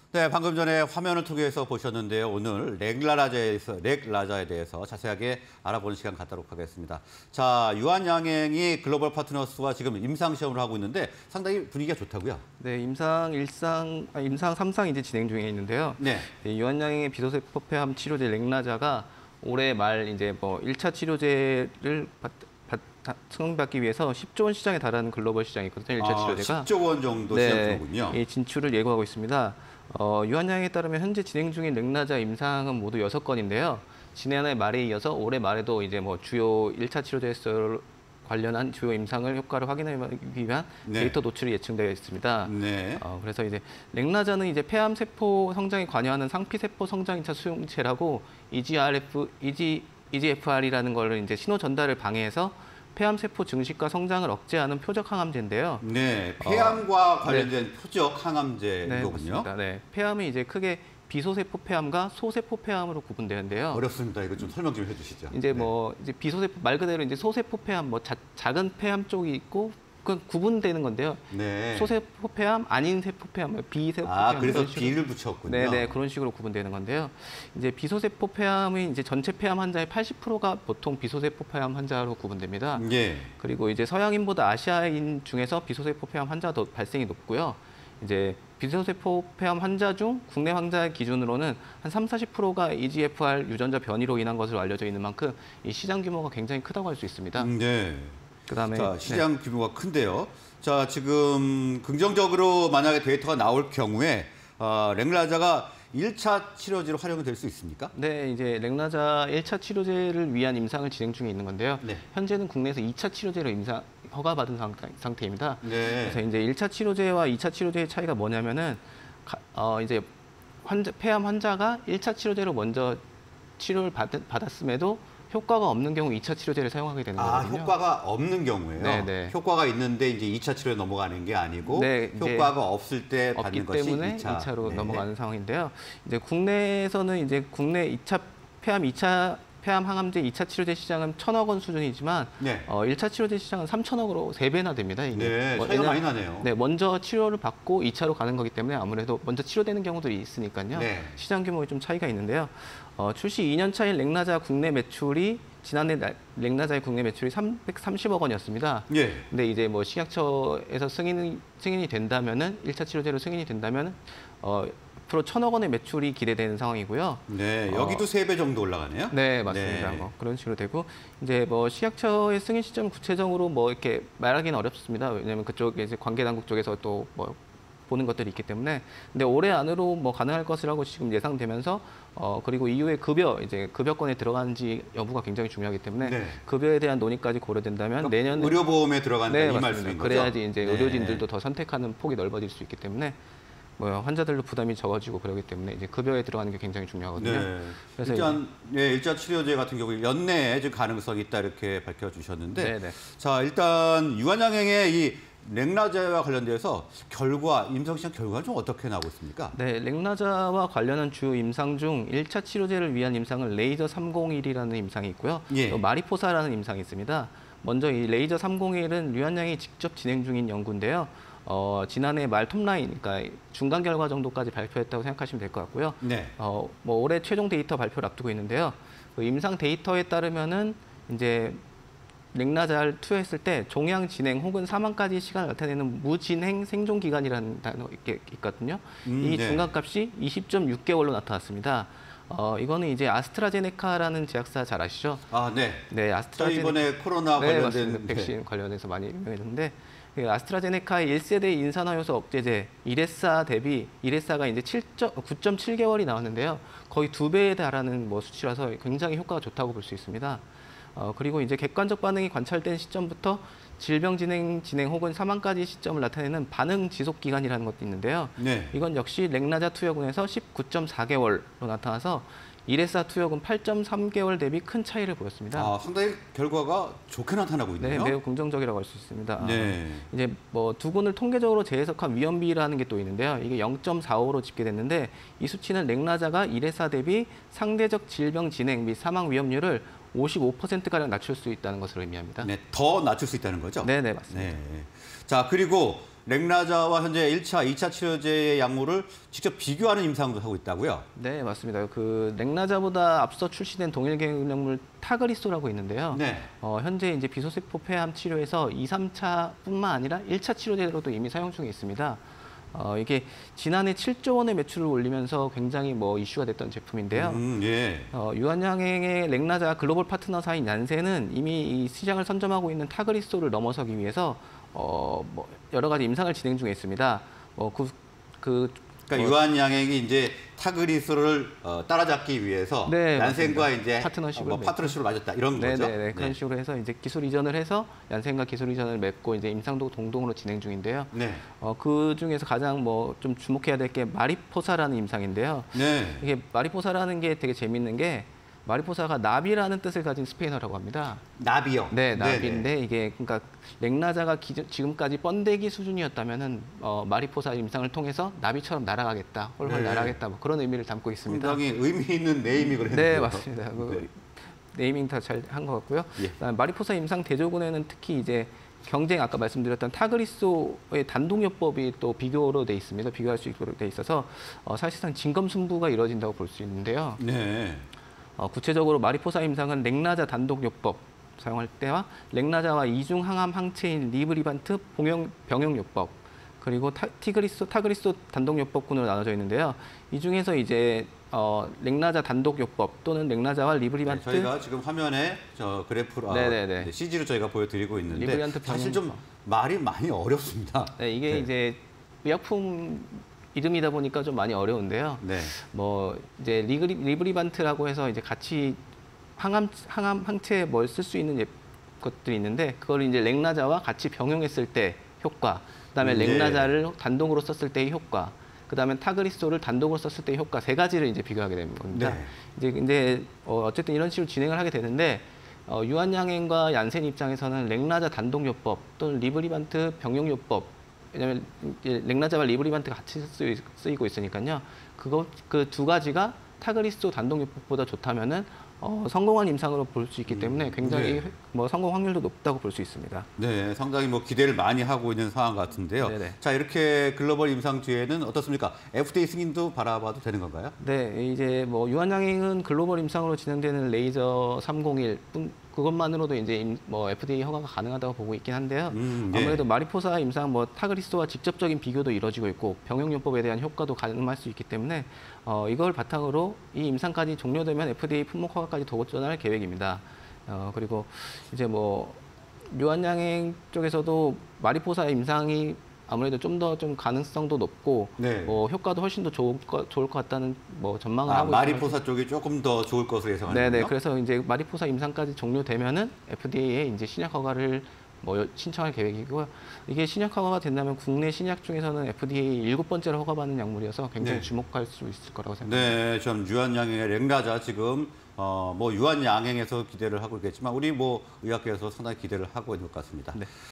네, 방금 전에 화면을 통해서 보셨는데요. 오늘 렉라자에 대해서 자세하게 알아보는 시간 갖도록 하겠습니다. 자, 유한양행이 글로벌 파트너스와 지금 임상 시험을 하고 있는데 상당히 분위기가 좋다고요? 네, 임상 3상 이제 진행 중에 있는데요. 네. 유한양행의 비소세포 폐암 치료제 렉라자가 올해 말 이제 뭐 1차 치료제를 승인받기 위해서 10조 원 시장에 달하는 글로벌 시장이 있거든요. 1차 치료제가 10조 원 정도 시장이군요. 이 진출을 예고하고 있습니다. 유한양행에 따르면 현재 진행 중인 렉라자 임상은 모두 6건인데요. 지난해 말에 이어서 올해 말에도 이제 뭐 주요 1차 치료제 관련한 주요 임상을 효과를 확인하기 위한 데이터 노출이 예측되어 있습니다. 네. 그래서 이제 렉라자는 이제 폐암 세포 성장에 관여하는 상피 세포 성장 2차 수용체라고 EGFR이라는 걸 이제 신호 전달을 방해해서 폐암 세포 증식과 성장을 억제하는 표적 항암제인데요. 네, 폐암과 관련된 표적 항암제이거든요. 네, 네, 폐암이 이제 크게 비소세포 폐암과 소세포 폐암으로 구분되는데요. 어렵습니다. 이거 좀 설명 좀 해주시죠. 이제 뭐 이제 비소세포 말 그대로 이제 소세포 폐암, 뭐 작은 폐암 쪽이 있고 그 구분되는 건데요. 네. 소세포 폐암, 아닌 세포 폐암, 비세포 폐암. 그래서 비를 붙였군요. 네, 그런 식으로 구분되는 건데요. 이제 비소세포 폐암이 이제 전체 폐암 환자의 80%가 보통 비소세포 폐암 환자로 구분됩니다. 예. 그리고 이제 서양인보다 아시아인 중에서 비소세포 폐암 환자도 발생이 높고요. 이제 비소세포 폐암 환자 중 국내 환자 기준으로는 한 30~40%가 EGFR 유전자 변이로 인한 것으로 알려져 있는 만큼 이 시장 규모가 굉장히 크다고 할 수 있습니다. 네. 그다음에 자, 시장 규모가 큰데요. 자, 지금 긍정적으로 만약에 데이터가 나올 경우에 렉라자가 1차 치료제로 활용이 될 수 있습니까? 네, 이제 렉라자 1차 치료제를 위한 임상을 진행 중에 있는 건데요. 네. 현재는 국내에서 2차 치료제로 임상 허가받은 상태입니다. 네. 그래서 이제 1차 치료제와 2차 치료제의 차이가 뭐냐면은 이제 폐암 환자가 1차 치료제로 먼저 치료를 받았음에도 효과가 없는 경우 2차 치료제를 사용하게 되는 거거든요. 효과가 없는 경우에요? 네. 효과가 있는데 이제 2차 치료에 넘어가는 게 아니고 효과가 없을 때 받는 것이 때문에 2차로 넘어가는 상황인데요. 이제 국내에서는 이제 국내 2차 폐암 항암제 2차 치료제 시장은 1,000억 원 수준이지만 1차 치료제 시장은 3,000억으로 3배나 됩니다. 이게. 네, 차이가 많이 나네요. 네, 먼저 치료를 받고 2차로 가는 거기 때문에 아무래도 먼저 치료되는 경우들이 있으니까요. 네. 시장 규모에 좀 차이가 있는데요. 출시 2년 차인 렉라자 국내 매출이 지난해 렉라자의 국내 매출이 330억 원이었습니다. 예. 근데 이제 뭐 식약처에서 승인이 된다면은 1차 치료제로 승인이 된다면은 앞으로 1,000억 원의 매출이 기대되는 상황이고요. 네, 여기도 3배 정도 올라가네요. 네, 맞습니다. 네. 뭐 그런 식으로 되고 이제 뭐 식약처의 승인 시점 구체적으로 뭐 이렇게 말하기는 어렵습니다. 왜냐하면 그쪽에 이제 관계 당국 쪽에서 또 뭐 보는 것들이 있기 때문에 근데 올해 안으로 뭐 가능할 것이라고 지금 예상되면서 그리고 이후에 급여권에 들어가는지 여부가 굉장히 중요하기 때문에 급여에 대한 논의까지 고려된다면 내년 의료보험에 들어간다 이 말씀인 거죠? 그래야지 이제 의료진들도 더 선택하는 폭이 넓어질 수 있기 때문에 뭐 환자들도 부담이 적어지고 그러기 때문에 이제 급여에 들어가는 게 굉장히 중요하거든요. 네. 그래서 일단 1차 치료제 같은 경우 연내에 지금 가능성이 있다 이렇게 밝혀주셨는데, 자 일단 유한양행의 이 렉라자와 관련돼서 임상 시장 결과는 좀 어떻게 나오고 있습니까? 네, 렉라자와 관련한 주요 임상 중 1차 치료제를 위한 임상은 레이저 301이라는 임상이 있고요. 또 마리포사라는 임상이 있습니다. 먼저 이 레이저 301은 유한양이 직접 진행 중인 연구인데요. 지난해 말 톱라인, 그러니까 중간 결과 정도까지 발표했다고 생각하시면 될 것 같고요. 네. 뭐 올해 최종 데이터 발표를 앞두고 있는데요. 그 임상 데이터에 따르면은 이제 렉라자를 투여했을 때 종양 진행 혹은 사망까지 시간을 나타내는 무진행 생존 기간이라는 단어가 있거든요. 이 중간값이 20.6개월로 나타났습니다. 이거는 이제 아스트라제네카라는 제약사 잘 아시죠? 네. 네, 저희 이번에 코로나 관련된 백신 관련해서 많이 유명했는데 아스트라제네카의 1세대 인산화효소 억제제 이레사가 이제 9.7개월이 나왔는데요. 거의 2배에 달하는 뭐 수치라서 굉장히 효과가 좋다고 볼 수 있습니다. 그리고 이제 객관적 반응이 관찰된 시점부터 질병 진행 혹은 사망까지 시점을 나타내는 반응 지속 기간이라는 것도 있는데요. 이건 역시 렉라자 투여군에서 19.4개월로 나타나서 이레사 투여군 8.3개월 대비 큰 차이를 보였습니다. 상당히 결과가 좋게 나타나고 있네요. 네, 매우 긍정적이라고 할 수 있습니다. 이제 뭐 두 군을 통계적으로 재해석한 위험비라는 게 또 있는데요. 이게 0.45로 집계됐는데 이 수치는 렉라자가 이레사 대비 상대적 질병 진행 및 사망 위험률을 55%가량 낮출 수 있다는 것을 의미합니다. 네, 더 낮출 수 있다는 거죠? 네, 맞습니다. 자, 그리고 렉라자와 현재 1차, 2차 치료제의 약물을 직접 비교하는 임상도 하고 있다고요? 네, 맞습니다. 그 렉나자보다 앞서 출시된 동일 계열약물 타그리소라고 있는데요. 네. 현재 이제 비소세포 폐암 치료에서 2, 3차뿐만 아니라 1차 치료제로도 이미 사용 중에 있습니다. 이게 지난해 7조 원의 매출을 올리면서 굉장히 이슈가 됐던 제품인데요. 예. 유한양행의 렉나자 글로벌 파트너사인 얀센은 이미 이 시장을 선점하고 있는 타그리소를 넘어서기 위해서 여러 가지 임상을 진행 중에 있습니다. 그러니까 유한양행이 이제 타그리스를 따라잡기 위해서 네, 얀센과 맞습니다. 이제 파트너십을 파트너십을 맺었다 이런 거죠. 네네 그런 식으로 해서 이제 기술 이전을 해서 얀센과 기술 이전을 맺고 이제 임상도 동동으로 진행 중인데요. 네. 그 중에서 가장 좀 주목해야 될 게 마리포사라는 임상인데요. 네. 이게 마리포사라는 게 되게 재밌는 게 마리포사가 나비라는 뜻을 가진 스페인어라고 합니다. 나비요. 네, 네네. 나비인데 이게 그러니까 렉나자가 지금까지 번데기 수준이었다면은 마리포사 임상을 통해서 나비처럼 날아가겠다, 훨훨 네. 날아가겠다 그런 의미를 담고 있습니다. 상당히 의미 있는 네이밍을 했네요. 네, 맞습니다. 네이밍 다 잘 한 것 같고요. 예. 그다음에 마리포사 임상 대조군에는 특히 이제 경쟁 아까 말씀드렸던 타그리소의 단독요법이 또 비교로 돼 있습니다. 비교할 수 있도록 돼 있어서 사실상 진검승부가 이루어진다고 볼 수 있는데요. 네. 구체적으로 마리포사 임상은 렉나자 단독요법 사용할 때와 렉나자와 이중 항암 항체인 리브리반트 병용요법 그리고 타그리소 단독요법군으로 나눠져 있는데요. 이 중에서 이제 렉나자 단독요법 또는 렉나자와 리브리반트 저희가 지금 화면에 저 그래프로 네네네. CG로 저희가 보여드리고 있는데 리브리반트 사실 좀 말이 많이 어렵습니다. 네, 이게 네. 이제 의약품 이름이다 보니까 좀 많이 어려운데요. 네. 이제 리브리반트라고 해서 이제 같이 항암 항체에 쓸 수 있는 것들이 있는데 그걸 이제 렉나자와 같이 병용했을 때 효과, 그다음에 네. 렉나자를 단독으로 썼을 때의 효과, 그다음에 타그리소를 단독으로 썼을 때의 효과 세 가지를 이제 비교하게 되는 겁니다. 네. 이제 근데 어쨌든 이런 식으로 진행을 하게 되는데 유한양행과 얀센 입장에서는 렉나자 단독요법 또는 리브리반트 병용요법 왜냐하면 렉나자와 리브리반트가 같이 쓰이고 있으니까요. 그 두 가지가 타그리소 단독요법보다 좋다면은 성공한 임상으로 볼 수 있기 때문에 굉장히 네. 성공 확률도 높다고 볼 수 있습니다. 네, 상당히 기대를 많이 하고 있는 상황 같은데요. 네네. 자, 이렇게 글로벌 임상 뒤에는 어떻습니까? FDA 승인도 바라봐도 되는 건가요? 네, 이제 유한양행은 글로벌 임상으로 진행되는 레이저 301 그것만으로도 이제 FDA 허가가 가능하다고 보고 있긴 한데요. 네. 아무래도 마리포사 임상 타그리소와 직접적인 비교도 이루어지고 있고 병용요법에 대한 효과도 가능할 수 있기 때문에 이걸 바탕으로 이 임상까지 종료되면 FDA 품목 허가까지 도전할 계획입니다. 그리고 이제 유한양행 쪽에서도 마리포사 임상이 아무래도 좀 더 가능성도 높고 네. 효과도 훨씬 더 좋을 것 같다는 전망을 하고 있습니다. 마리포사 쪽이 조금 더 좋을 것으로 예상하는군요. 네네. 그래서 이제 마리포사 임상까지 종료되면은 FDA에 이제 신약 허가를 신청할 계획이고요. 이게 신약 허가가 된다면 국내 신약 중에서는 FDA 7번째로 허가받는 약물이어서 굉장히 네. 주목할 수 있을 거라고 생각합니다. 네, 좀 유한양행의 렉라자 지금 유한양행에서 기대를 하고 있겠지만 우리 의학계에서 상당히 기대를 하고 있는 것 같습니다. 네.